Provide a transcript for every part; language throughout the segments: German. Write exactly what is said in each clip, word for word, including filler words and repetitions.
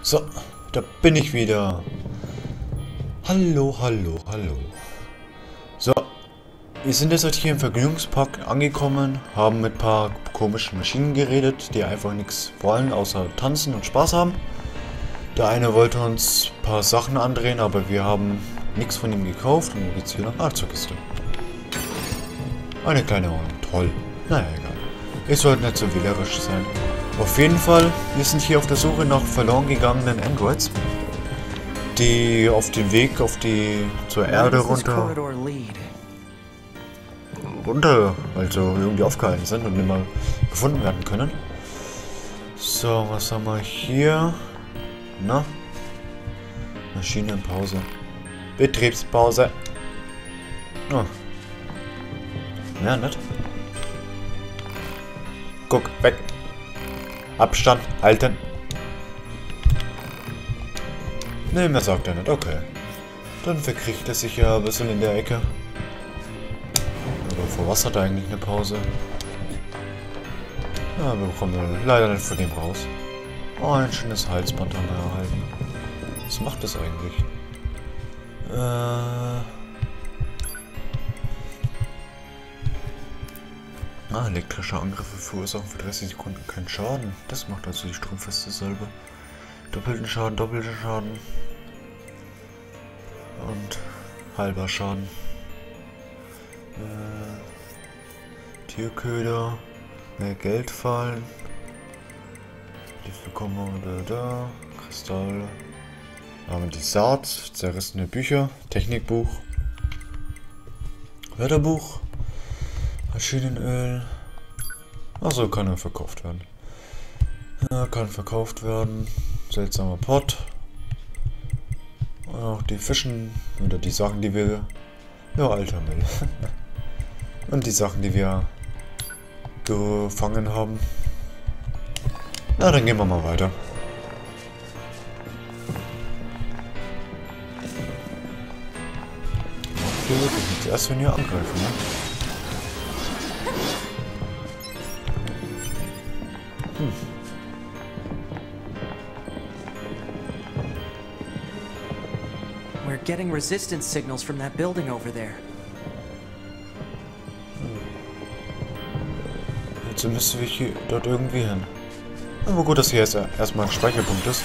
So, da bin ich wieder. Hallo, hallo, hallo. So, wir sind jetzt halt hier im Vergnügungspark angekommen, haben mit ein paar komischen Maschinen geredet, die einfach nichts wollen, außer tanzen und Spaß haben. Der eine wollte uns ein paar Sachen andrehen, aber wir haben nichts von ihm gekauft und jetzt hier noch eine zur Kiste. Eine kleine Ordnung, toll. Naja, egal. Ich sollte nicht so wählerisch sein. Auf jeden Fall, wir sind hier auf der Suche nach verloren gegangenen Androids, die auf den Weg auf die zur Erde runter runter, also irgendwie aufgehalten sind und nicht mal gefunden werden können. So, was haben wir hier? Na? Maschinenpause. Betriebspause. Oh. Ja, nett. Guck, weg. Abstand halten. Ne, mehr sagt er nicht. Okay. Dann verkriecht er sich ja ein bisschen in der Ecke. Aber vor was hat er eigentlich eine Pause? Ja, wir bekommen leider nicht von dem raus. Oh, ein schönes Halsband haben wir erhalten. Was macht das eigentlich? Äh... Ah, elektrische Angriffe verursachen für dreißig Sekunden keinen Schaden. Das macht also die stromfeste Salbe. Doppelten Schaden, doppelten Schaden. Und halber Schaden. Äh, Tierköder. Mehr Geld fallen. Hilfekomma da da. Kristalle. Haben die Saat. Zerrissene Bücher. Technikbuch. Wörterbuch. Maschinenöl. Achso, kann er verkauft werden. Ja, kann verkauft werden. Seltsamer Pot. Und auch die Fischen. Oder die Sachen, die wir... Ja, alter Müll. Und die Sachen, die wir gefangen haben. Na, dann gehen wir mal weiter. Okay, wir müssen zuerst, wenn wir angreifen, ne? Hm. We're getting resistance signals from that building over there. Jetzt müssen wir hier dort irgendwie hin. Aber gut, dass hier jetzt erstmal ein Speicherpunkt ist.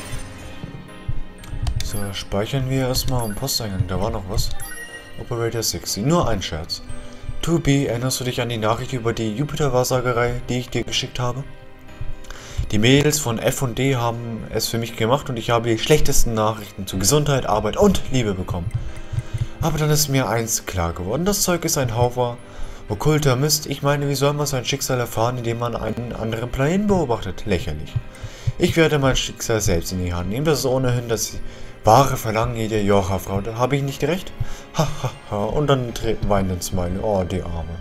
So, speichern wir erstmal am Posteingang. Da war noch was. Operator sechzig. Nur ein Scherz. two B, erinnerst du dich an die Nachricht über die Jupiter-Wahrsagerei, die ich dir geschickt habe? Die Mädels von F und D haben es für mich gemacht und ich habe die schlechtesten Nachrichten zu Gesundheit, Arbeit und Liebe bekommen. Aber dann ist mir eins klar geworden. Das Zeug ist ein Haufer okkulter Mist. Ich meine, wie soll man sein Schicksal erfahren, indem man einen anderen Planeten beobachtet? Lächerlich. Ich werde mein Schicksal selbst in die Hand nehmen. Das ist ohnehin das wahre Verlangen jeder Jocha-Frau. Da habe ich nicht recht? Ha, ha, ha. Und dann weint ins Smiley. Oh, die Arme.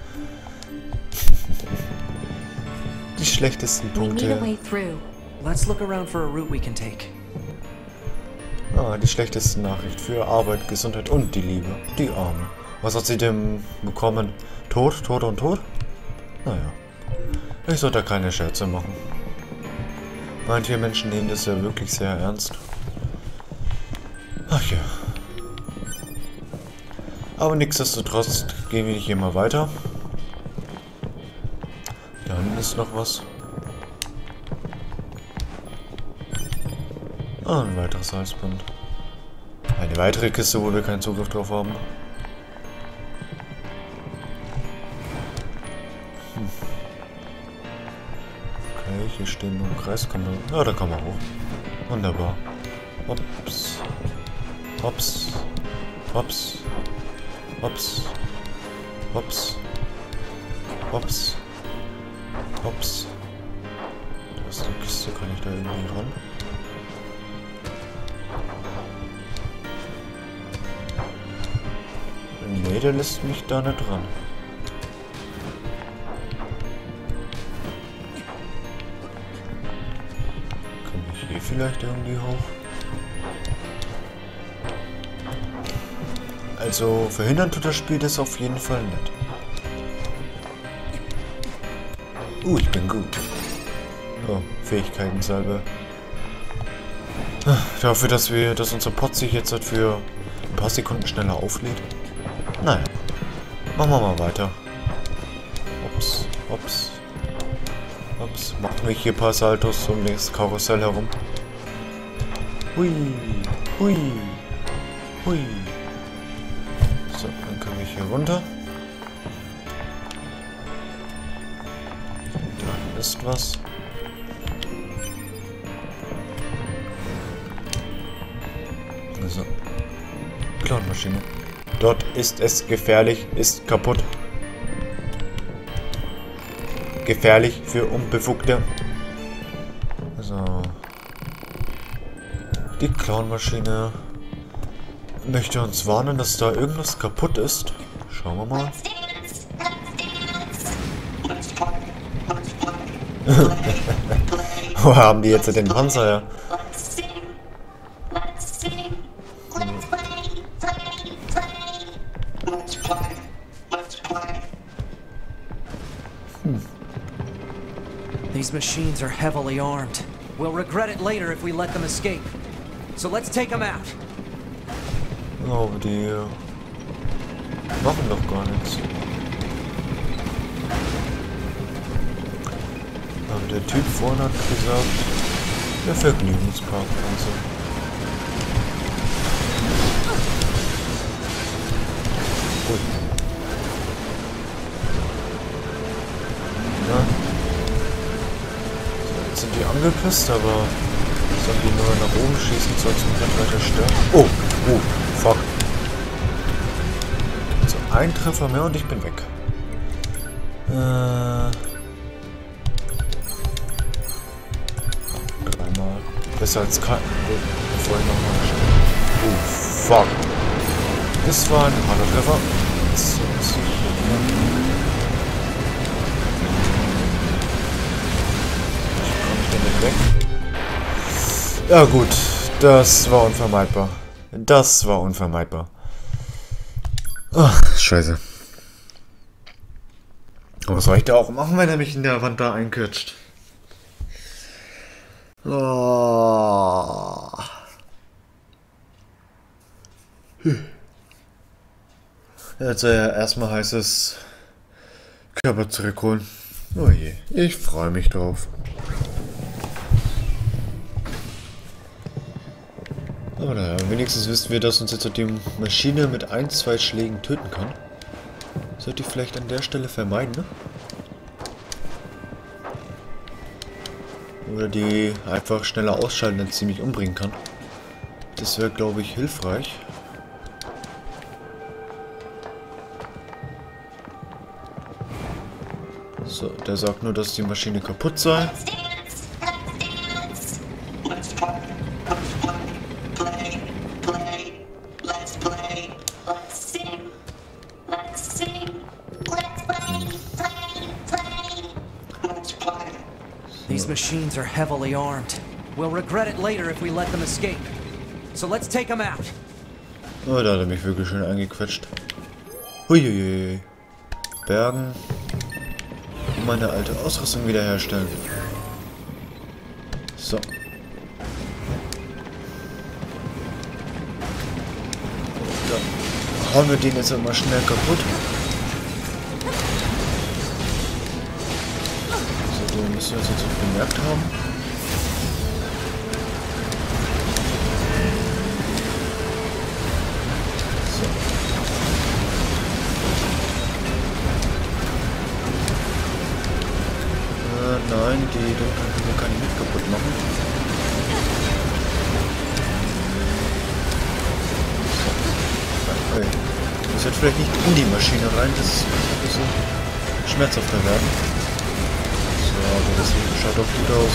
Die schlechtesten Punkte. Let's look around for a route we can take. Ah, die schlechteste Nachricht für Arbeit, Gesundheit und die Liebe. Die Arme. Was hat sie denn bekommen? Tod, Tod und Tod? Naja. Ich sollte keine Scherze machen. Manche Menschen nehmen das ja wirklich sehr ernst. Ach ja. Aber nichtsdestotrotz gehen wir hier mal weiter. Da hinten ist noch was. Ah, ein weiteres Halsband. Eine weitere Kiste, wo wir keinen Zugriff drauf haben. Hm. Okay, hier stehen wir im Kreis. Kann man, ja, da kann man hoch. Wunderbar. Hops. Hops. Hops. Hops. Hops. Hops. Hops. Da ist eine Kiste, kann ich da irgendwie ran? Nee, der lässt mich da nicht ran. Kann ich hier vielleicht irgendwie hoch? Also verhindern tut das Spiel das auf jeden Fall nicht. Uh, ich bin gut. Oh, Fähigkeiten-Salbe. Dafür, dass wir, dass unser Pod sich jetzt halt für ein paar Sekunden schneller auflädt. Naja. Machen wir mal weiter. Ups, ups. Ups. Machen wir hier ein paar Saltos um das Karussell herum. Hui. Hui. Hui. So, dann können wir hier runter. Da ist was. So. Clownmaschine. Dort ist es gefährlich, ist kaputt. Gefährlich für Unbefugte. So. Die Clownmaschine möchte uns warnen, dass da irgendwas kaputt ist. Schauen wir mal. Wo haben die jetzt den Panzer her? These machines are heavily armed. We'll regret it later if we let them escape. So let's take them out. Oh, die machen doch gar nichts. Aber der Typ vorne hat gesagt, der Vergnügungspark und so. Ui. Ja. So, jetzt sind die angepisst, aber sollen die nur nach oben schießen, soll es mich nicht weiter stören. Oh, oh, fuck. So, ein Treffer mehr und ich bin weg. Äh... Dreimal. Besser als kein... Bevor ich nochmal... Oh, fuck. Das war ein harter Treffer. So, so. Ich komme nicht damit weg. Ja gut, das war unvermeidbar. Das war unvermeidbar. Ach, scheiße. Aber was soll ich da auch machen, wenn er mich in der Wand da einquetscht? Oh. Hm. Jetzt äh, erstmal heißt es Körper zurückholen. Oh je, ich freue mich drauf. Aber naja, wenigstens wissen wir, dass uns jetzt die Maschine mit ein, zwei Schlägen töten kann. Sollte ich vielleicht an der Stelle vermeiden, ne? Oder die einfach schneller ausschalten, als sie mich umbringen kann. Das wäre, glaube ich, hilfreich. So, der sagt nur, dass die Maschine kaputt sei. These machines are heavily armed. We'll regret it later if we let them escape. So let's take them out. Oh, da hat er mich wirklich schön eingequetscht. Huiuiui. Bergen. Und meine alte Ausrüstung wiederherstellen. So. Dann hauen wir den jetzt mal schnell kaputt. So, den müssen wir uns jetzt auch bemerkt haben. Nein, die Dunkelkugel kann ich nicht kaputt machen. So. Okay. Das wird vielleicht nicht in die Maschine rein, das wird ein bisschen schmerzhafter werden. So, aber das schaut doch gut aus.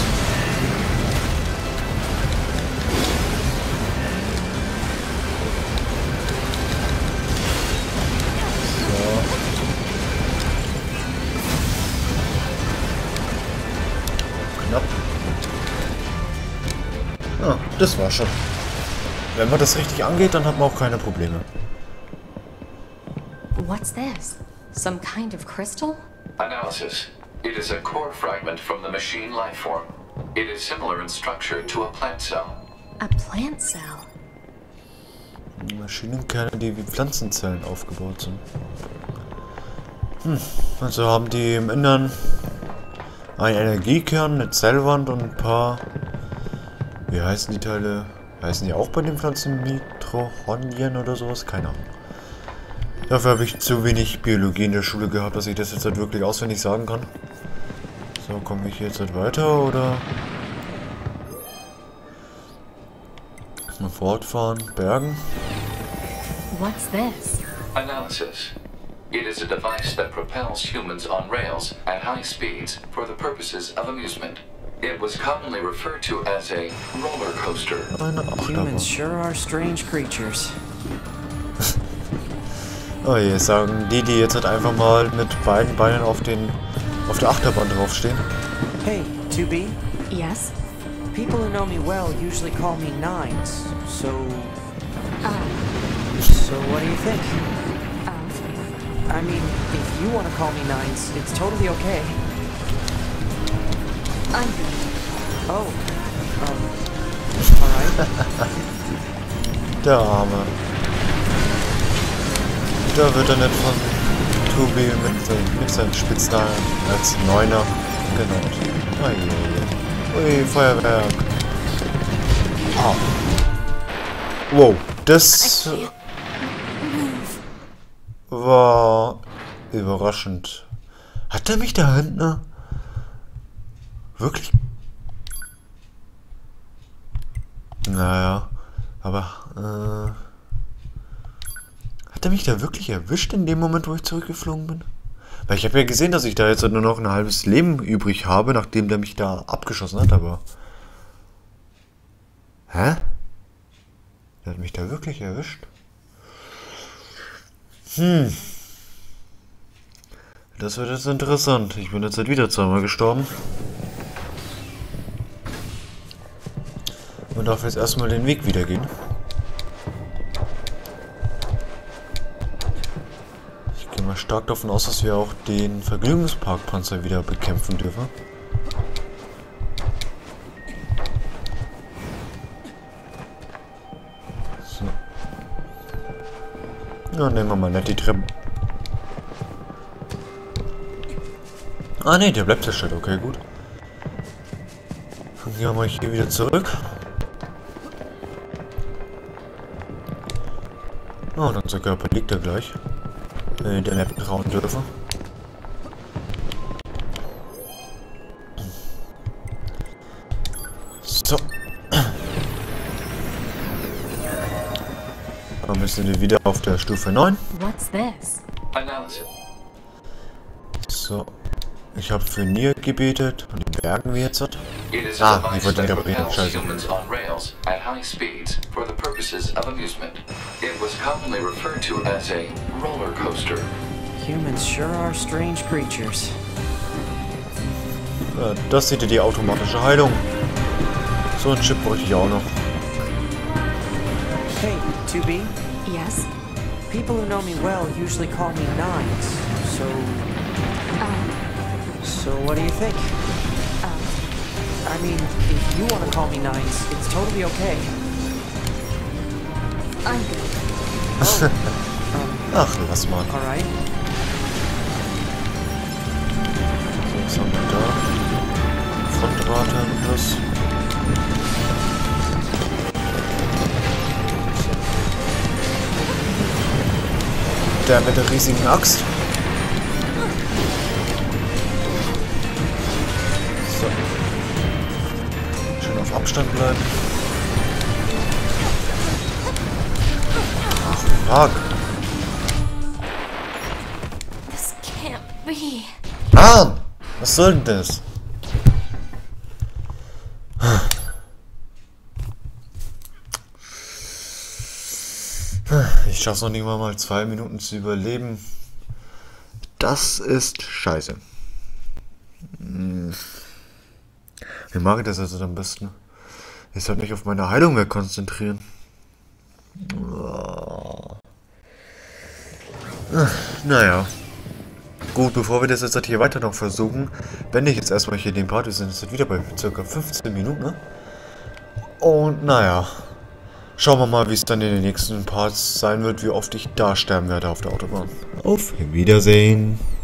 Ah, das war schon. Wenn man das richtig angeht, dann hat man auch keine Probleme. What's this? Some kind of crystal? Analysis. It is a core fragment from the machine life form. It is similar in structure to a plant cell. A plant cell. Maschinenkerne, die wie Pflanzenzellen aufgebaut sind. Hm, also haben die im Innern einen Energiekern, eine Zellwand und ein paar... Wie heißen die Teile? Heißen die auch bei den Pflanzen Mitochondrien oder sowas? Keine Ahnung. Dafür habe ich zu wenig Biologie in der Schule gehabt, dass ich das jetzt halt wirklich auswendig sagen kann. So, komme ich jetzt halt weiter oder... Mal fortfahren, bergen. What's this? Analysis. It is a device that propels humans on rails at high speeds for the purposes of amusement. It was commonly referred to as a roller coaster. Eine Achterbahn. Humans sure are strange creatures. Oh je, sagen die, die jetzt halt einfach mal mit beiden Beinen auf den auf der Achterbahn draufstehen. Hey, two B? Yes? People who know me well usually call me Nines, so... Uh, So what do you think? uh, I mean, if you want to call me Nines, it's totally okay. I'm good. Oh, um, alright. Der Arme. Da wird er nicht von Tobi mit, seinen- mit seinen Spitznamen als Neuner genannt. Oh je. Ui, Feuerwerk. Ah. Wow, das war überraschend. Hat er mich da hinten wirklich? Naja, aber äh, hat er mich da wirklich erwischt in dem Moment, wo ich zurückgeflogen bin? Weil ich habe ja gesehen, dass ich da jetzt nur noch ein halbes Leben übrig habe, nachdem der mich da abgeschossen hat, aber... Hä? Der hat mich da wirklich erwischt? Hm. Das wird jetzt interessant. Ich bin jetzt halt wieder zweimal gestorben. Und darf jetzt erstmal den Weg wieder gehen. Ich gehe mal stark davon aus, dass wir auch den Vergnügungsparkpanzer wieder bekämpfen dürfen. So. Ja, nehmen wir mal nicht die Treppe. Ah ne, der bleibt ja statt. Okay, gut. Dann gehen wir mal hier wieder zurück. Oh, und unser Körper liegt da gleich. Wenn wir den Map trauen dürfen. So. Dann sind wir wieder auf der Stufe neun. What's this? Analysis. So. Ich habe für Nier gebetet und die bergen wir jetzt. It is a Ah, ich device wollte that wieder beten, propels scheiße. humans on rails at high speeds for the purposes of amusement. It was commonly referred to as a roller coaster. Humans sure are strange creatures. Ja, das sieht ihr die automatische Heilung. So ein Chip bräuchte ich auch noch. Hey, two B? Yes? People who know me well usually call me Nines, so... Uh, So what do you think? uh, I mean, if you want to call me Nines, it's totally okay. I'm good. Oh, um, Ach, lass mal. alright. So, was haben wir da? Frontrate plus. Der mit der riesigen Axt. So. Schön auf Abstand bleiben. Ach, fuck. This can't be. Mann! Was soll denn das? Ich schaff's noch nicht mal, mal zwei Minuten zu überleben. Das ist scheiße. Hm. Wie mag ich das jetzt am besten? Ich sollte mich auf meine Heilung mehr konzentrieren. Naja. Gut, bevor wir das jetzt hier weiter noch versuchen, beende ich jetzt erstmal hier den Part. Wir sind jetzt wieder bei ca. fünfzehn Minuten, ne? Und naja, schauen wir mal, wie es dann in den nächsten Parts sein wird, wie oft ich da sterben werde auf der Autobahn. Auf Wiedersehen.